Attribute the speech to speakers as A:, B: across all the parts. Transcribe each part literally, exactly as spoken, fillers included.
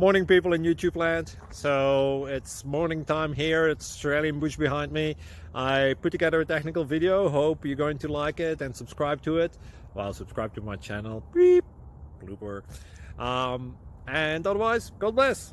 A: Morning, people in YouTube land. So it's morning time here. It's Australian bush behind me. I put together a technical video. Hope you're going to like it and subscribe to it. Well, subscribe to my channel. Beep. Blooper. Um, and otherwise, God bless.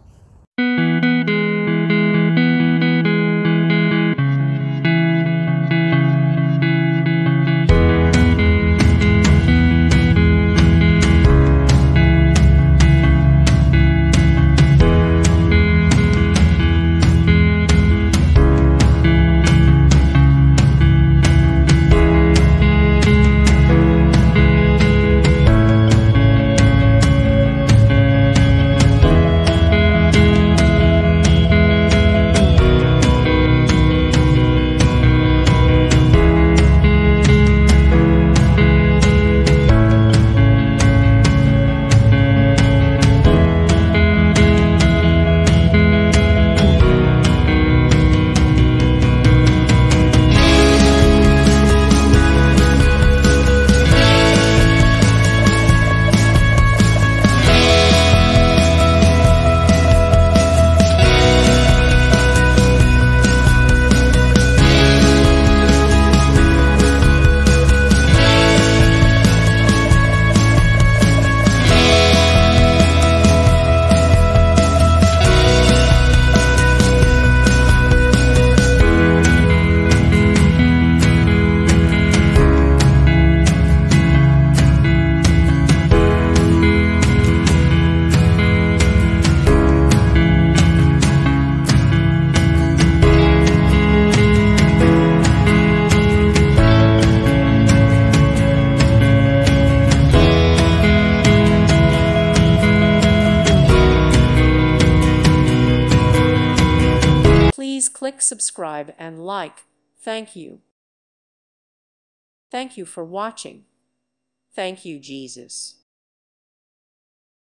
B: Please click subscribe and like. Thank you. Thank you for watching. Thank you, Jesus.